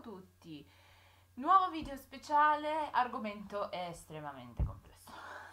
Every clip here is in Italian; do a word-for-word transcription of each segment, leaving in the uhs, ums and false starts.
tutti, nuovo video speciale, argomento estremamente complesso.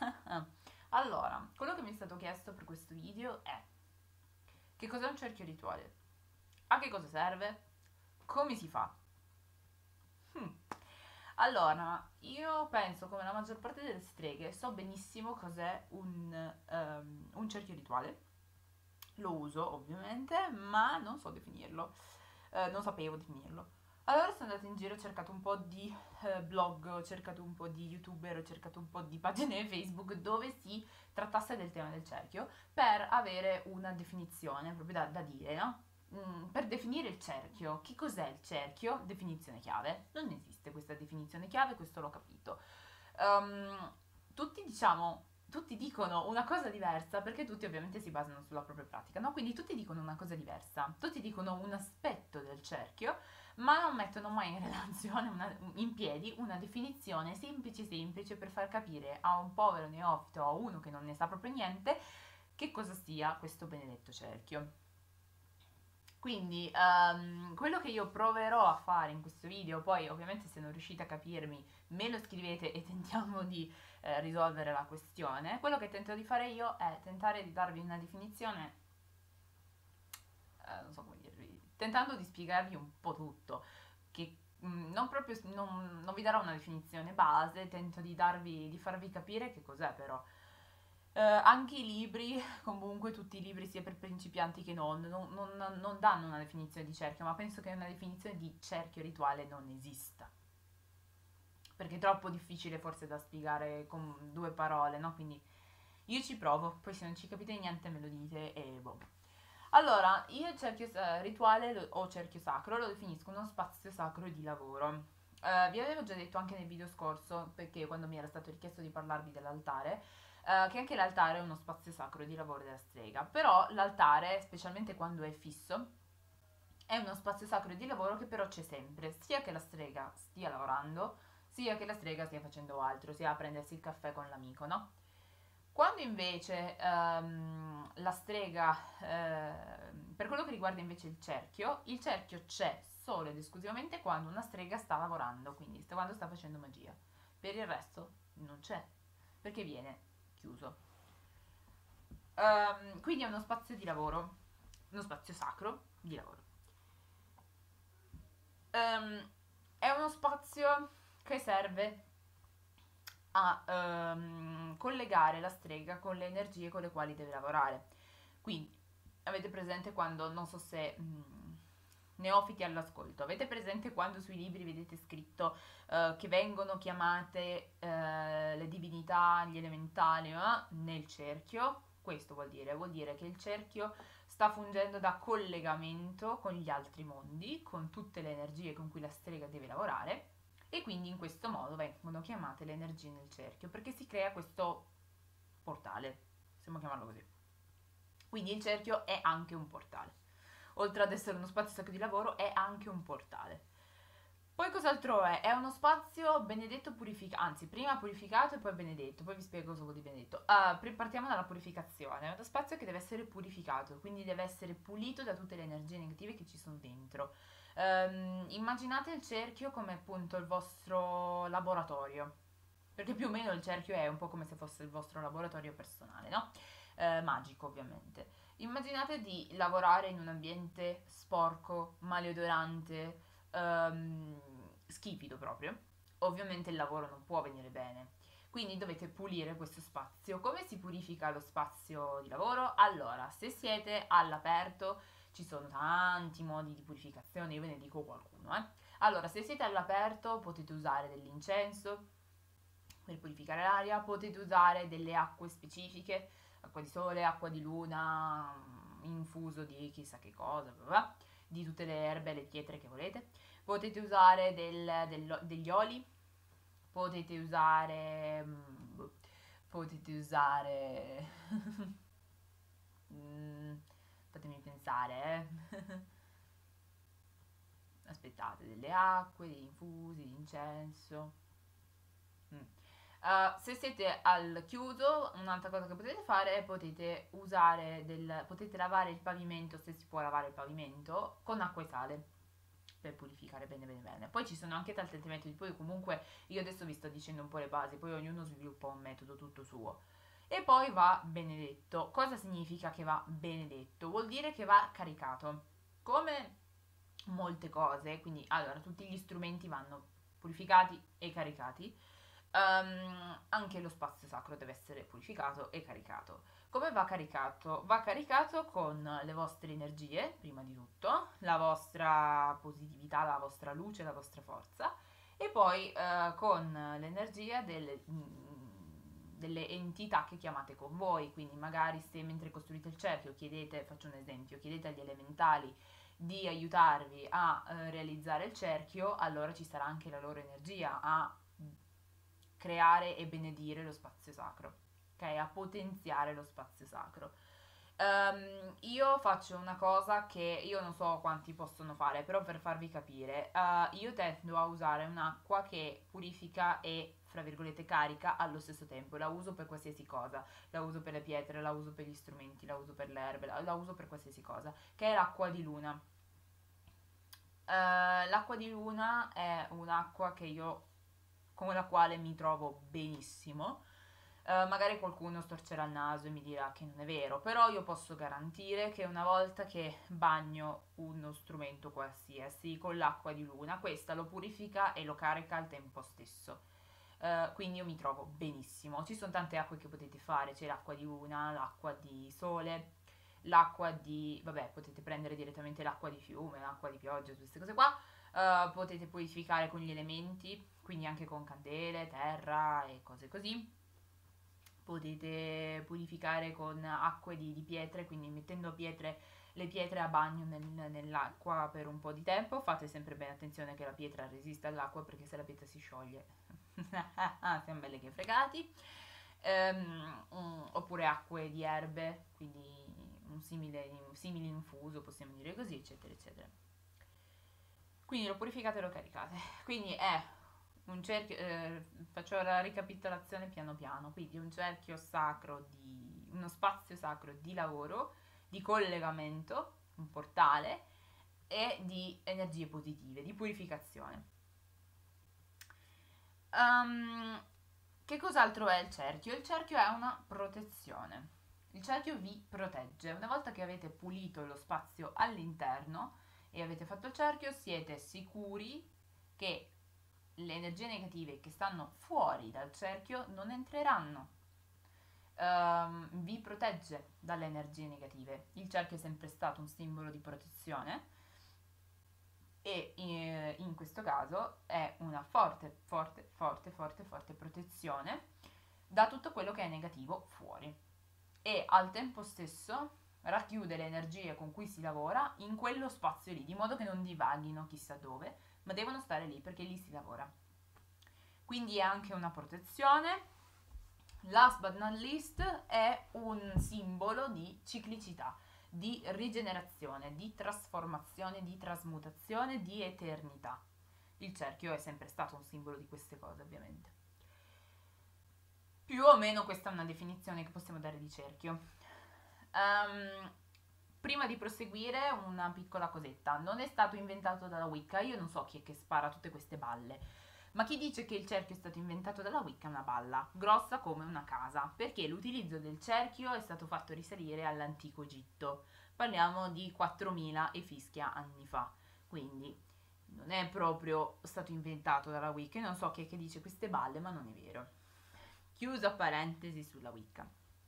Allora, quello che mi è stato chiesto per questo video è: che cos'è un cerchio rituale? A che cosa serve? Come si fa? Hmm. Allora, io penso, come la maggior parte delle streghe, so benissimo cos'è un, um, un cerchio rituale. Lo uso ovviamente, ma non so definirlo, eh, non sapevo definirlo. Allora sono andata in giro, ho cercato un po' di eh, blog, ho cercato un po' di youtuber, ho cercato un po' di pagine Facebook dove si trattasse del tema del cerchio per avere una definizione proprio da, da dire, no? Mm, per definire il cerchio, che cos'è il cerchio? Definizione chiave. Non esiste questa definizione chiave, questo l'ho capito. Um, tutti diciamo tutti dicono una cosa diversa perché tutti ovviamente si basano sulla propria pratica, no? Quindi tutti dicono una cosa diversa, tutti dicono un aspetto del cerchio, ma non mettono mai in relazione, una, in piedi, una definizione semplice semplice per far capire a un povero neofito o a uno che non ne sa proprio niente che cosa sia questo benedetto cerchio. Quindi um, quello che io proverò a fare in questo video, poi ovviamente se non riuscite a capirmi me lo scrivete e tentiamo di eh, risolvere la questione, quello che tento di fare io è tentare di darvi una definizione, eh, non so come dirvi, tentando di spiegarvi un po' tutto, che mh, non proprio, non, non vi darò una definizione base, tento di darvi, di farvi capire che cos'è però. Eh, anche i libri, comunque tutti i libri sia per principianti che non, non, non, non danno una definizione di cerchio, ma penso che una definizione di cerchio rituale non esista. Perché è troppo difficile forse da spiegare con due parole, no? Quindi io ci provo, poi se non ci capite niente me lo dite e boh. Allora, io il cerchio eh, rituale lo- o cerchio sacro lo definisco uno spazio sacro di lavoro. Eh, vi avevo già detto anche nel video scorso, perché quando mi era stato richiesto di parlarvi dell'altare, eh, che anche l'altare è uno spazio sacro di lavoro della strega. Però l'altare, specialmente quando è fisso, è uno spazio sacro di lavoro che però c'è sempre, sia che la strega stia lavorando, sia che la strega stia facendo altro, sia a prendersi il caffè con l'amico, no? Quando invece ehm, la strega, ehm, per quello che riguarda invece il cerchio, il cerchio c'è solo ed esclusivamente quando una strega sta lavorando, quindi quando sta facendo magia. Per il resto non c'è, perché viene chiuso. Ehm, quindi è uno spazio di lavoro, uno spazio sacro di lavoro. Ehm, è uno spazio che serve a ehm, collegare la strega con le energie con le quali deve lavorare. Quindi, avete presente quando, non so se mh, neofiti all'ascolto, avete presente quando sui libri vedete scritto eh, che vengono chiamate eh, le divinità, gli elementali, eh, nel cerchio? Questo vuol dire, vuol dire che il cerchio sta fungendo da collegamento con gli altri mondi, con tutte le energie con cui la strega deve lavorare e quindi in questo modo vengono chiamate le energie nel cerchio perché si crea questo portale, possiamo chiamarlo così. Quindi il cerchio è anche un portale. Oltre ad essere uno spazio sacro di lavoro, è anche un portale. Poi cos'altro è? È uno spazio benedetto purificato, anzi prima purificato e poi benedetto, poi vi spiego cosa vuol dire benedetto. Uh, partiamo dalla purificazione, è uno spazio che deve essere purificato, quindi deve essere pulito da tutte le energie negative che ci sono dentro. Um, immaginate il cerchio come appunto il vostro laboratorio, perché più o meno il cerchio è un po' come se fosse il vostro laboratorio personale, no? Eh, magico ovviamente. Immaginate di lavorare in un ambiente sporco, maleodorante, ehm, schifido proprio. Ovviamente il lavoro non può venire bene. Quindi dovete pulire questo spazio. Come si purifica lo spazio di lavoro? Allora, se siete all'aperto, ci sono tanti modi di purificazione, io ve ne dico qualcuno, eh. Allora, se siete all'aperto potete usare dell'incenso per purificare l'aria, potete usare delle acque specifiche, acqua di sole, acqua di luna, infuso di chissà che cosa, blah blah, di tutte le erbe e le pietre che volete. Potete usare del, del, degli oli, potete usare... mm, potete usare... mm, fatemi pensare, eh. Aspettate, delle acque, degli infusi, di incenso. Mm. Uh, se siete al chiuso, un'altra cosa che potete fare è potete usare del, potete lavare il pavimento, se si può lavare il pavimento, con acqua e sale. per purificare bene bene bene. Poi ci sono anche tanti altri metodi, poi comunque io adesso vi sto dicendo un po' le basi, poi ognuno sviluppa un metodo tutto suo. E poi va benedetto. Cosa significa che va benedetto? Vuol dire che va caricato. Come molte cose, quindi allora tutti gli strumenti vanno purificati e caricati. Um, anche lo spazio sacro deve essere purificato e caricato. Come va caricato? Va caricato con le vostre energie, prima di tutto, la vostra positività, la vostra luce, la vostra forza, e poi eh, con l'energia delle, mm, delle entità che chiamate con voi. Quindi magari se mentre costruite il cerchio chiedete, faccio un esempio, chiedete agli elementali di aiutarvi a eh, realizzare il cerchio, allora ci sarà anche la loro energia a creare e benedire lo spazio sacro, ok? A potenziare lo spazio sacro. Um, io faccio una cosa che io non so quanti possono fare, però per farvi capire, uh, io tendo a usare un'acqua che purifica e, fra virgolette, carica allo stesso tempo. La uso per qualsiasi cosa, la uso per le pietre, la uso per gli strumenti, la uso per le erbe, la, la uso per qualsiasi cosa, che è l'acqua di luna. Uh, l'acqua di luna è un'acqua che io con la quale mi trovo benissimo. Uh, magari qualcuno storcerà il naso e mi dirà che non è vero, però io posso garantire che una volta che bagno uno strumento qualsiasi con l'acqua di luna, questa lo purifica e lo carica al tempo stesso. Uh, quindi io mi trovo benissimo. Ci sono tante acque che potete fare, c'è l'acqua di luna, l'acqua di sole, l'acqua di... vabbè, potete prendere direttamente l'acqua di fiume, l'acqua di pioggia, tutte queste cose qua. Uh, potete purificare con gli elementi, quindi anche con candele, terra e cose così. Potete purificare con acque di, di pietre, quindi mettendo pietre, le pietre a bagno nel, nell'acqua per un po' di tempo. Fate sempre bene attenzione che la pietra resista all'acqua, perché se la pietra si scioglie siamo belli che fregati. Um, um, oppure acque di erbe, quindi un simile, un simile infuso, possiamo dire così, eccetera eccetera. Quindi lo purificate e lo caricate. Quindi è un cerchio, eh, faccio la ricapitolazione piano piano, quindi un cerchio sacro di, uno spazio sacro di lavoro, di collegamento, un portale e di energie positive, di purificazione. Um, che cos'altro è il cerchio? Il cerchio è una protezione. Il cerchio vi protegge. Una volta che avete pulito lo spazio all'interno e avete fatto il cerchio, siete sicuri che le energie negative che stanno fuori dal cerchio non entreranno. Um, vi protegge dalle energie negative. Il cerchio è sempre stato un simbolo di protezione e eh, in questo caso è una forte, forte, forte, forte, forte protezione da tutto quello che è negativo fuori, e al tempo stesso racchiude le energie con cui si lavora in quello spazio lì, di modo che non divaghino chissà dove, ma devono stare lì perché lì si lavora. Quindi è anche una protezione. Last but not least è un simbolo di ciclicità, di rigenerazione, di trasformazione, di trasmutazione, di eternità. Il cerchio è sempre stato un simbolo di queste cose, ovviamente. Più o meno questa è una definizione che possiamo dare di cerchio. Um, prima di proseguire, una piccola cosetta. Non è stato inventato dalla Wicca, io non so chi è che spara tutte queste balle. Ma chi dice che il cerchio è stato inventato dalla Wicca è una balla, grossa come una casa, perché l'utilizzo del cerchio è stato fatto risalire all'antico Egitto. Parliamo di quattromila e fischia anni fa, quindi non è proprio stato inventato dalla Wicca. Io non so chi è che dice queste balle, ma non è vero. Chiusa parentesi sulla Wicca.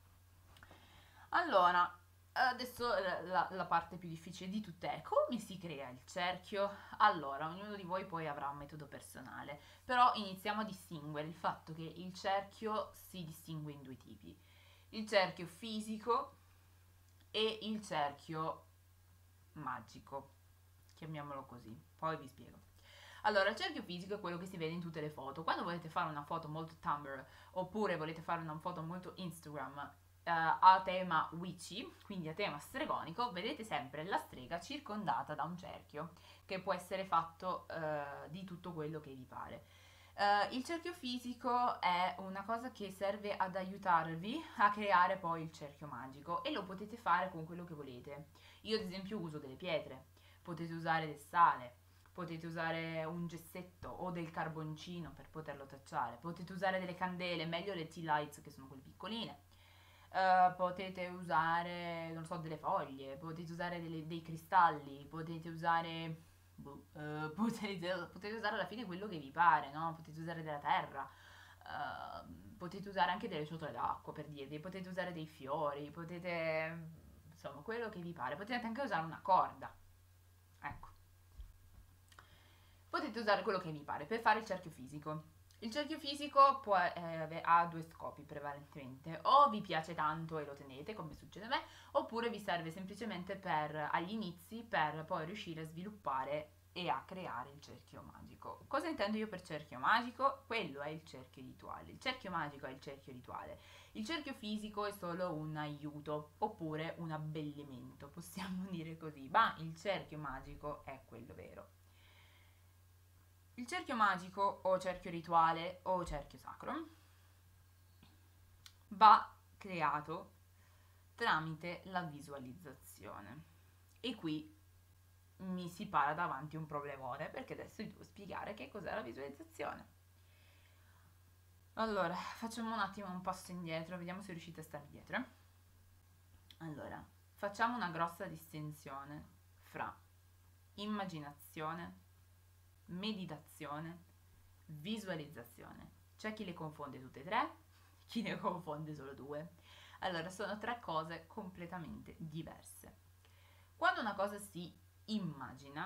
Allora, adesso la, la parte più difficile di tutte è come si crea il cerchio. Allora, ognuno di voi poi avrà un metodo personale, però iniziamo a distinguere il fatto che il cerchio si distingue in due tipi: il cerchio fisico e il cerchio magico, chiamiamolo così, poi vi spiego. Allora, il cerchio fisico è quello che si vede in tutte le foto. Quando volete fare una foto molto Tumblr oppure volete fare una foto molto Instagram, Uh, a tema witchy, quindi a tema stregonico, vedete sempre la strega circondata da un cerchio che può essere fatto uh, di tutto quello che vi pare. Uh, il cerchio fisico è una cosa che serve ad aiutarvi a creare poi il cerchio magico, e lo potete fare con quello che volete. Io ad esempio uso delle pietre, potete usare del sale, potete usare un gessetto o del carboncino per poterlo tracciare, potete usare delle candele, meglio le tea lights che sono quelle piccoline. Uh, potete usare, non so, delle foglie, potete usare delle- dei cristalli, potete usare, boh, uh, potete, potete usare alla fine quello che vi pare, no? Potete usare della terra, uh, potete usare anche delle ciotole d'acqua per dirvi, potete usare dei fiori, potete, insomma, quello che vi pare. Potete anche usare una corda, ecco. Potete usare quello che vi pare per fare il cerchio fisico. Il cerchio fisico può, eh, ha due scopi prevalentemente: o vi piace tanto e lo tenete, come succede a me, oppure vi serve semplicemente per, agli inizi, per poi riuscire a sviluppare e a creare il cerchio magico. Cosa intendo io per cerchio magico? Quello è il cerchio rituale. Il cerchio magico è il cerchio rituale. Il cerchio fisico è solo un aiuto, oppure un abbellimento, possiamo dire così, ma il cerchio magico è quello vero. Il cerchio magico o cerchio rituale o cerchio sacro va creato tramite la visualizzazione. E qui mi si para davanti un problemone, perché adesso vi devo spiegare che cos'è la visualizzazione. Allora, facciamo un attimo un passo indietro, vediamo se riuscite a stare dietro. Allora, facciamo una grossa distinzione fra immaginazione, meditazione, visualizzazione. C'è chi le confonde tutte e tre, chi ne confonde solo due. Allora, sono tre cose completamente diverse. Quando una cosa si immagina,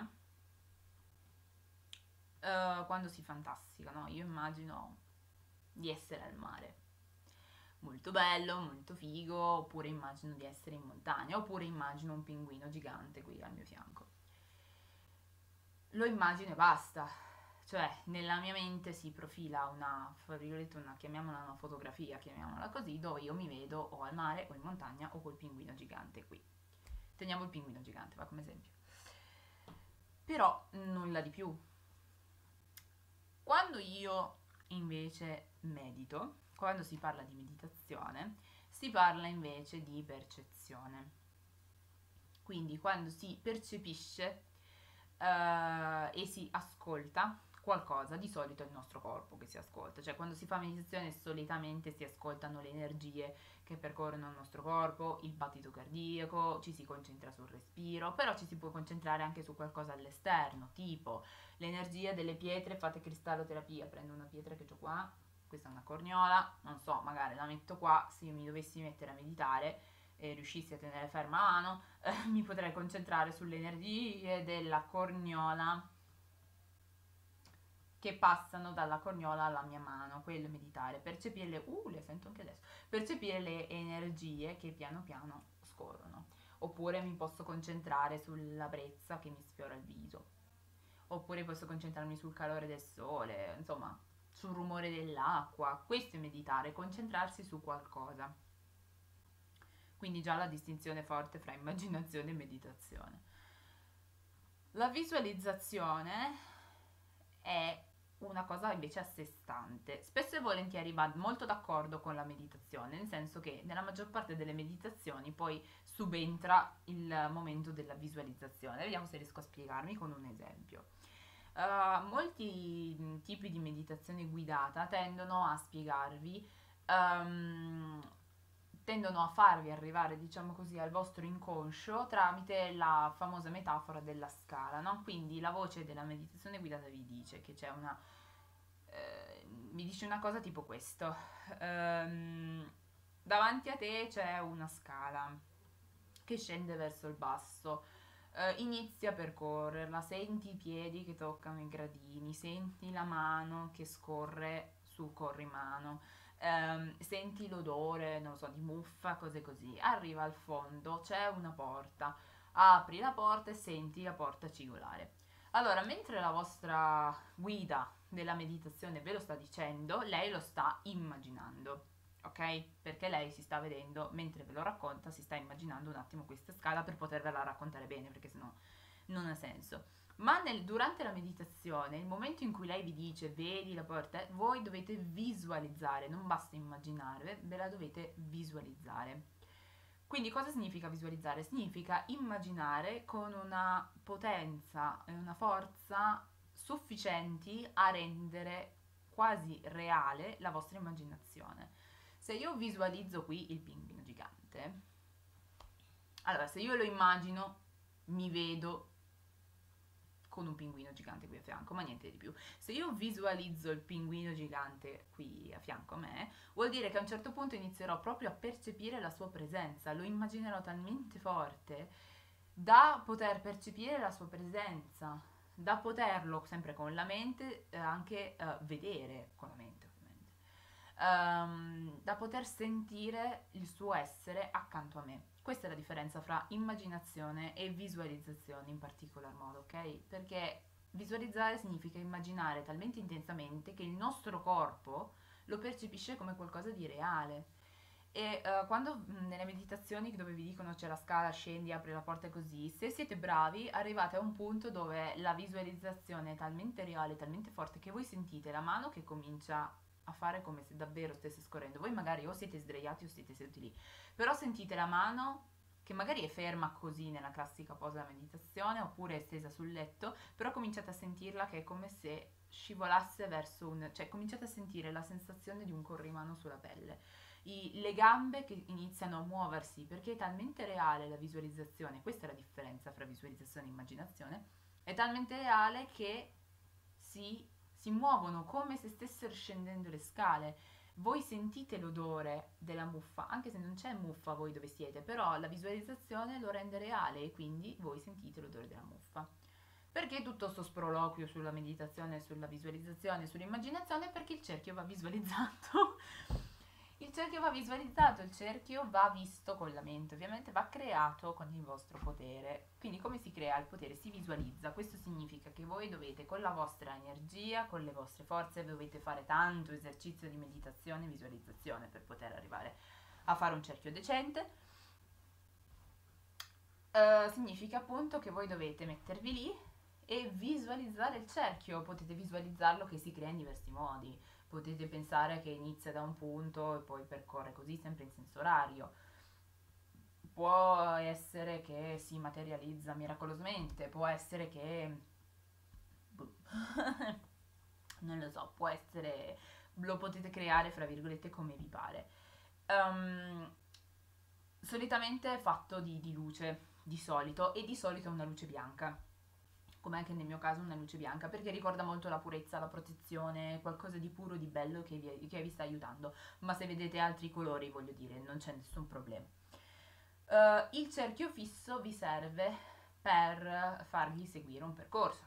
uh, quando si fantastica, no? Io immagino di essere al mare, molto bello, molto figo, oppure immagino di essere in montagna, oppure immagino un pinguino gigante qui al mio fianco. Lo immagino e basta. Cioè, nella mia mente si profila una, fra virgolette, una, chiamiamola una fotografia, chiamiamola così, dove io mi vedo o al mare o in montagna o col pinguino gigante qui. Teniamo il pinguino gigante, va come esempio. Però nulla di più. Quando io invece medito, quando si parla di meditazione, si parla invece di percezione. Quindi quando si percepisce eh, e si ascolta qualcosa, di solito è il nostro corpo che si ascolta, cioè quando si fa meditazione solitamente si ascoltano le energie che percorrono il nostro corpo, il battito cardiaco, ci si concentra sul respiro, però ci si può concentrare anche su qualcosa all'esterno, tipo l'energia delle pietre, fate cristalloterapia, prendo una pietra che ho qua, questa è una corniola, non so, magari la metto qua, se io mi dovessi mettere a meditare e riuscissi a tenere ferma la mano, eh, mi potrei concentrare sulle energie della corniola che passano dalla corniola alla mia mano, quello meditare, percepire le, uh, le sento anche adesso, percepire le energie che piano piano scorrono. Oppure mi posso concentrare sulla brezza che mi sfiora il viso, oppure posso concentrarmi sul calore del sole, insomma, sul rumore dell'acqua. Questo è meditare, concentrarsi su qualcosa. Quindi già la distinzione forte fra immaginazione e meditazione. La visualizzazione è una cosa invece a sé stante. Spesso e volentieri va molto d'accordo con la meditazione, nel senso che nella maggior parte delle meditazioni poi subentra il momento della visualizzazione. Vediamo se riesco a spiegarmi con un esempio. Uh, molti tipi di meditazione guidata tendono a spiegarvi um, tendono a farvi arrivare, diciamo così, al vostro inconscio tramite la famosa metafora della scala, no? Quindi la voce della meditazione guidata vi dice che c'è una... Eh, mi dice una cosa tipo questo. Ehm, davanti a te c'è una scala che scende verso il basso. Eh, inizi a percorrerla, senti i piedi che toccano i gradini, senti la mano che scorre sul corrimano, ehm, senti l'odore, non so, di muffa, cose così. Arriva al fondo, c'è una porta, apri la porta e senti la porta cigolare. Allora, mentre la vostra guida della meditazione ve lo sta dicendo, lei lo sta immaginando, ok? Perché lei si sta vedendo, mentre ve lo racconta, si sta immaginando un attimo questa scala per potervela raccontare bene, perché sennò non ha senso. Ma nel, durante la meditazione, il momento in cui lei vi dice vedi la porta, voi dovete visualizzare, non basta immaginare, ve la dovete visualizzare. Quindi cosa significa visualizzare? Significa immaginare con una potenza e una forza sufficienti a rendere quasi reale la vostra immaginazione. Se io visualizzo qui il pinguino gigante, allora se io lo immagino, mi vedo con un pinguino gigante qui a fianco, ma niente di più. Se io visualizzo il pinguino gigante qui a fianco a me, vuol dire che a un certo punto inizierò proprio a percepire la sua presenza, lo immaginerò talmente forte da poter percepire la sua presenza, da poterlo, sempre con la mente, eh, anche eh, vedere con la mente, ovviamente, Ehm, da poter sentire il suo essere accanto a me. Questa è la differenza fra immaginazione e visualizzazione in particolar modo, ok? Perché visualizzare significa immaginare talmente intensamente che il nostro corpo lo percepisce come qualcosa di reale. E eh, quando mh, nelle meditazioni dove vi dicono c'è la scala, scendi, apri la porta e così, se siete bravi arrivate a un punto dove la visualizzazione è talmente reale, talmente forte che voi sentite la mano che comincia a fare come se davvero stesse scorrendo. Voi magari o siete sdraiati o siete seduti lì, però sentite la mano che magari è ferma così nella classica posa da meditazione oppure è stesa sul letto, però cominciate a sentirla che è come se scivolasse verso un... cioè cominciate a sentire la sensazione di un corrimano sulla pelle, i- le gambe che iniziano a muoversi perché è talmente reale la visualizzazione, questa è la differenza fra visualizzazione e immaginazione, è talmente reale che si, si muovono come se stessero scendendo le scale. Voi sentite l'odore della muffa, anche se non c'è muffa voi dove siete, però la visualizzazione lo rende reale e quindi voi sentite l'odore della muffa. Perché tutto questo sproloquio sulla meditazione, sulla visualizzazione, sull'immaginazione? Perché il cerchio va visualizzato. Il cerchio va visualizzato, il cerchio va visto con la mente, ovviamente va creato con il vostro potere. Quindi come si crea il potere? Si visualizza. Questo significa che voi dovete con la vostra energia, con le vostre forze, dovete fare tanto esercizio di meditazione e visualizzazione per poter arrivare a fare un cerchio decente. Uh, significa appunto che voi dovete mettervi lì e visualizzare il cerchio. Potete visualizzarlo che si crea in diversi modi. Potete pensare che inizia da un punto e poi percorre così sempre in senso orario. Può essere che si materializza miracolosamente, può essere che... non lo so, può essere... lo potete creare, fra virgolette, come vi pare. Um, solitamente è fatto di, di luce, di solito, e di solito è una luce bianca, come anche nel mio caso una luce bianca, perché ricorda molto la purezza, la protezione, qualcosa di puro, di bello che vi, che vi sta aiutando. Ma se vedete altri colori, voglio dire, non c'è nessun problema. Uh, il cerchio fisso vi serve per fargli seguire un percorso.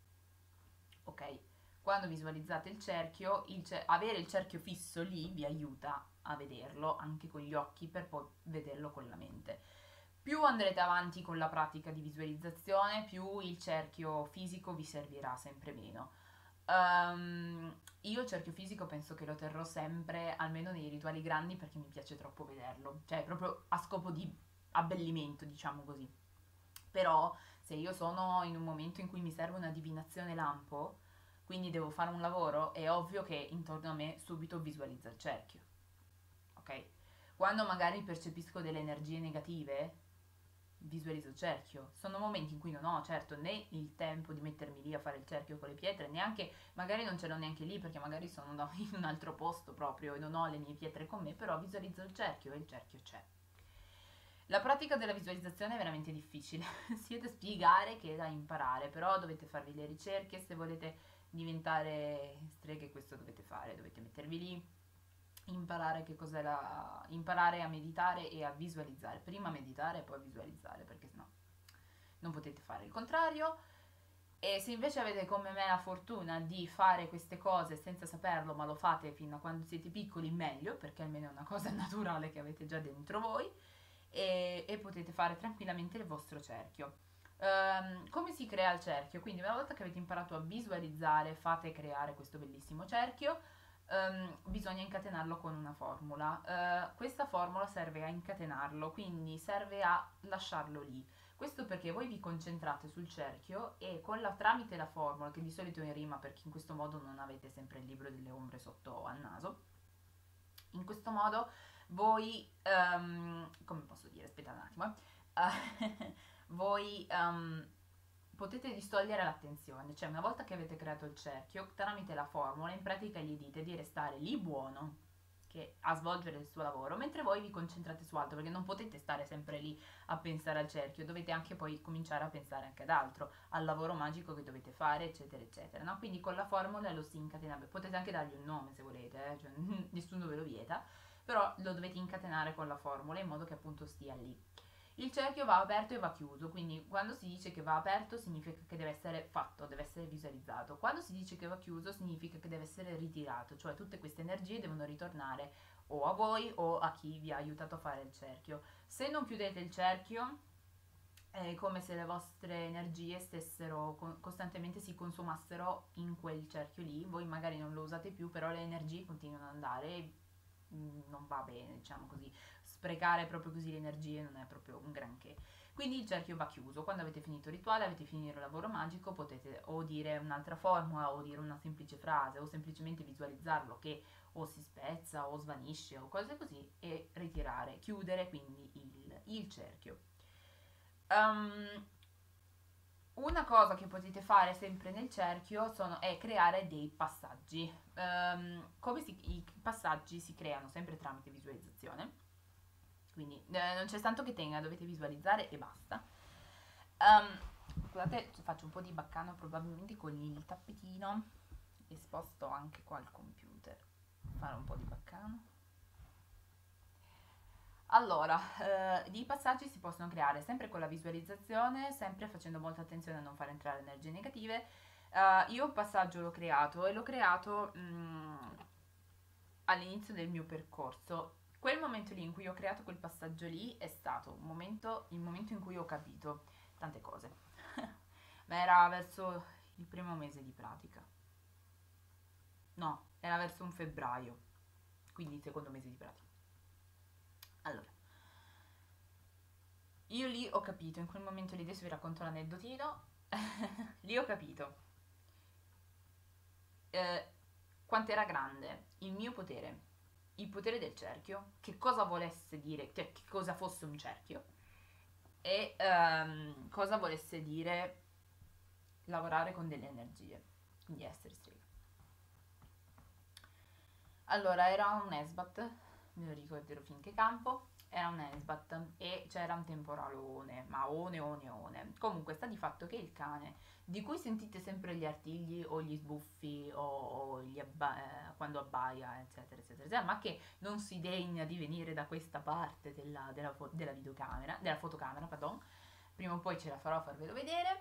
Ok? Quando visualizzate il cerchio, il cer- avere il cerchio fisso lì vi aiuta a vederlo anche con gli occhi per poi vederlo con la mente. Più andrete avanti con la pratica di visualizzazione, più il cerchio fisico vi servirà sempre meno. Um, io il cerchio fisico penso che lo terrò sempre, almeno nei rituali grandi, perché mi piace troppo vederlo, cioè proprio a scopo di abbellimento, diciamo così. Però se io sono in un momento in cui mi serve una divinazione lampo, quindi devo fare un lavoro, è ovvio che intorno a me subito visualizzo il cerchio, ok? Quando magari percepisco delle energie negative, visualizzo il cerchio. Sono momenti in cui non ho certo né il tempo di mettermi lì a fare il cerchio con le pietre, neanche, magari non ce l'ho neanche lì perché magari sono in un altro posto proprio e non ho le mie pietre con me, però visualizzo il cerchio e il cerchio c'è. La pratica della visualizzazione è veramente difficile, sia da spiegare che da imparare, però dovete farvi le ricerche, se volete diventare streghe questo dovete fare, dovete mettervi lì, imparare che cos'è la... imparare a meditare e a visualizzare, prima meditare e poi visualizzare, perché sennò non potete fare il contrario. E se invece avete come me la fortuna di fare queste cose senza saperlo, ma lo fate fino a quando siete piccoli, meglio, perché almeno è una cosa naturale che avete già dentro voi e, e potete fare tranquillamente il vostro cerchio. Um, come si crea il cerchio? Quindi una volta che avete imparato a visualizzare, fate creare questo bellissimo cerchio, um, bisogna incatenarlo con una formula. Uh, questa formula serve a incatenarlo, quindi serve a lasciarlo lì. Questo perché voi vi concentrate sul cerchio e con la, tramite la formula, che di solito è in rima perché in questo modo non avete sempre il libro delle ombre sotto al naso, in questo modo voi, um, come posso dire, aspetta un attimo, eh. voi um, potete distogliere l'attenzione, cioè una volta che avete creato il cerchio, tramite la formula, in pratica gli dite di restare lì buono, che a svolgere il suo lavoro, mentre voi vi concentrate su altro, perché non potete stare sempre lì a pensare al cerchio, dovete anche poi cominciare a pensare anche ad altro, al lavoro magico che dovete fare, eccetera, eccetera, no? Quindi con la formula lo si incatena, potete anche dargli un nome se volete, eh? Cioè, nessuno ve lo vieta, però lo dovete incatenare con la formula in modo che appunto stia lì. Il cerchio va aperto e va chiuso, quindi quando si dice che va aperto significa che deve essere fatto, deve essere visualizzato. Quando si dice che va chiuso significa che deve essere ritirato, cioè tutte queste energie devono ritornare o a voi o a chi vi ha aiutato a fare il cerchio. Se non chiudete il cerchio è come se le vostre energie stessero costantemente si consumassero in quel cerchio lì, voi magari non lo usate più, però le energie continuano ad andare e non va bene, diciamo così, sprecare proprio così le energie non è proprio un granché. Quindi il cerchio va chiuso. Quando avete finito il rituale, avete finito il lavoro magico, potete o dire un'altra formula o dire una semplice frase o semplicemente visualizzarlo che o si spezza o svanisce o cose così e ritirare, chiudere quindi il, il cerchio. Um, una cosa che potete fare sempre nel cerchio sono, è creare dei passaggi. Um, come si, i passaggi si creano sempre tramite visualizzazione, quindi eh, non c'è tanto che tenga, dovete visualizzare e basta. Um, scusate, faccio un po' di baccano probabilmente con il tappetino e sposto anche qua il computer. Fare un po' di baccano. Allora, eh, i passaggi si possono creare sempre con la visualizzazione, sempre facendo molta attenzione a non far entrare energie negative. Uh, io un passaggio l'ho creato e l'ho creato mh, all'inizio del mio percorso. Quel momento lì in cui ho creato quel passaggio lì è stato un momento, il momento in cui ho capito tante cose. Ma era verso il primo mese di pratica. No, era verso un febbraio, quindi il secondo mese di pratica. Allora, io lì ho capito, in quel momento lì, adesso vi racconto l'aneddotino, lì ho capito eh, quanto era grande il mio potere, il potere del cerchio, che cosa volesse dire, cioè che cosa fosse un cerchio e ehm, cosa volesse dire lavorare con delle energie, quindi essere strega. Allora, era un Esbat, me lo ricorderò finché campo, era un Esbat e c'era un temporalone, ma one, one, one. Comunque sta di fatto che il cane, di cui sentite sempre gli artigli o gli sbuffi o, o gli abba- eh, quando abbaia, eccetera, eccetera, eccetera, ma che non si degna di venire da questa parte della, della, fo- della videocamera, della fotocamera, pardon, prima o poi ce la farò a farvelo vedere.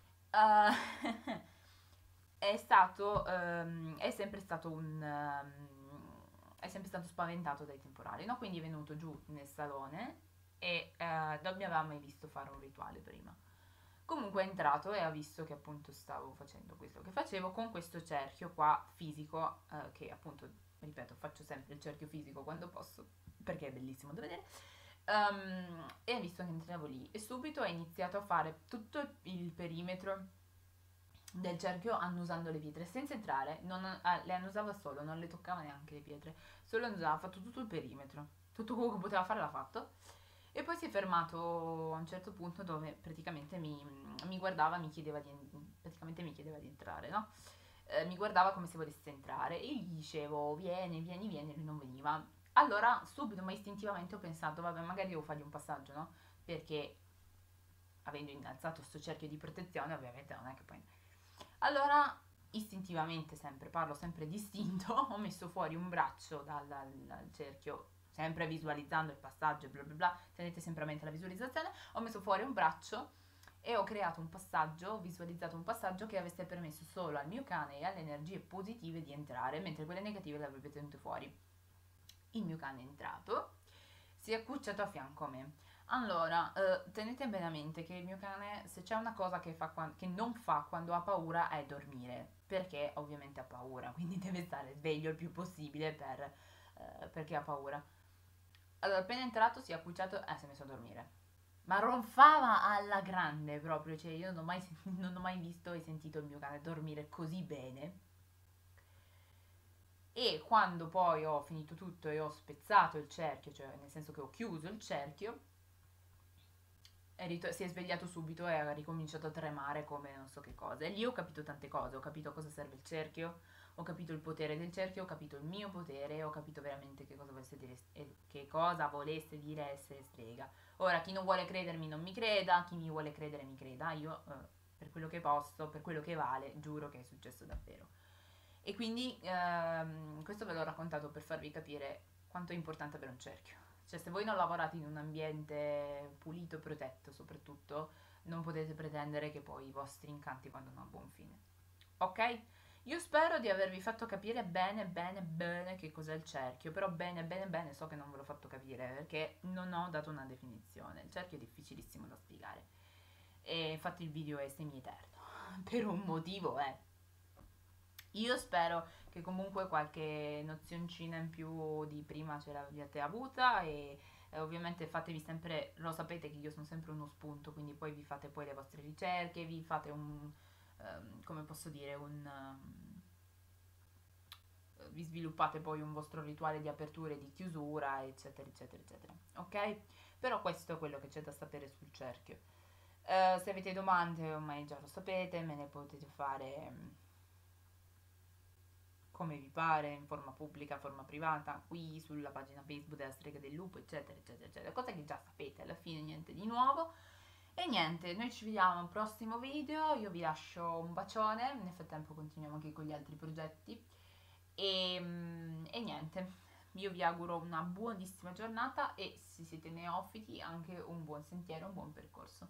Uh, è stato, ehm, è sempre stato un... ehm, è sempre stato spaventato dai temporali, no? Quindi è venuto giù nel salone e eh, non mi aveva mai visto fare un rituale prima. Comunque è entrato e ha visto che appunto stavo facendo questo che facevo con questo cerchio qua fisico, eh, che appunto, ripeto, faccio sempre il cerchio fisico quando posso, perché è bellissimo da vedere. Um, e ha visto che entravo lì e subito ha iniziato a fare tutto il perimetro del cerchio annusando le pietre senza entrare, non, ah, le annusava solo, non le toccava neanche le pietre, solo annusava, ha fatto tutto il perimetro, tutto quello che poteva fare l'ha fatto e poi si è fermato a un certo punto dove praticamente mi, mi guardava, mi chiedeva di, praticamente mi chiedeva di entrare, no? Eh, mi guardava come se volesse entrare e gli dicevo vieni, vieni, vieni e lui non veniva. Allora subito ma istintivamente ho pensato vabbè magari devo fargli un passaggio, no? Perché avendo innalzato questo cerchio di protezione ovviamente non è che poi allora, istintivamente sempre, parlo sempre distinto, ho messo fuori un braccio dal, dal- dal cerchio, sempre visualizzando il passaggio, bla bla bla, tenete sempre a mente la visualizzazione, ho messo fuori un braccio e ho creato un passaggio, ho visualizzato un passaggio che avesse permesso solo al mio cane e alle energie positive di entrare, mentre quelle negative le avrebbe tenute fuori. Il mio cane è entrato, si è accucciato a fianco a me. Allora, eh, tenete bene a mente che il mio cane, se c'è una cosa che, fa quan- che non fa quando ha paura è dormire, perché ovviamente ha paura, quindi deve stare sveglio il più possibile per, eh, perché ha paura. Allora, appena entrato si è accucciato e si è messo a dormire. Ma ronfava alla grande proprio, cioè io non ho mai, non ho mai visto e sentito il mio cane dormire così bene. E quando poi ho finito tutto e ho spezzato il cerchio, cioè nel senso che ho chiuso il cerchio, è rit- si è svegliato subito e ha ricominciato a tremare come non so che cosa. E lì ho capito tante cose, ho capito a cosa serve il cerchio, ho capito il potere del cerchio, ho capito il mio potere, ho capito veramente che cosa volesse dire, eh, che cosa volesse dire essere strega. Ora, chi non vuole credermi non mi creda, chi mi vuole credere mi creda. Io, eh, per quello che posso, per quello che vale, giuro che è successo davvero. E quindi ehm, questo ve l'ho raccontato per farvi capire quanto è importante avere un cerchio. Cioè, se voi non lavorate in un ambiente pulito e protetto, soprattutto, non potete pretendere che poi i vostri incanti vadano a buon fine. Ok? Io spero di avervi fatto capire bene, bene, bene che cos'è il cerchio, però bene, bene, bene so che non ve l'ho fatto capire perché non ho dato una definizione. Il cerchio è difficilissimo da spiegare e infatti il video è semi-eterno, per un motivo è. Io spero che comunque qualche nozioncina in più di prima ce l'abbiate avuta e eh, ovviamente fatevi sempre, lo sapete che io sono sempre uno spunto, quindi poi vi fate poi le vostre ricerche, vi fate un, ehm, come posso dire, un... ehm, vi sviluppate poi un vostro rituale di apertura e di chiusura, eccetera, eccetera, eccetera. Ok? Però questo è quello che c'è da sapere sul cerchio. Eh, se avete domande, ormai già lo sapete, me ne potete fare mm, come vi pare, in forma pubblica, forma privata, qui sulla pagina Facebook della Strega del Lupo, eccetera, eccetera, eccetera. Cose che già sapete, alla fine niente di nuovo. E niente, noi ci vediamo al prossimo video, io vi lascio un bacione, nel frattempo continuiamo anche con gli altri progetti. E, mm, e niente, io vi auguro una buonissima giornata e se siete neofiti anche un buon sentiero, un buon percorso.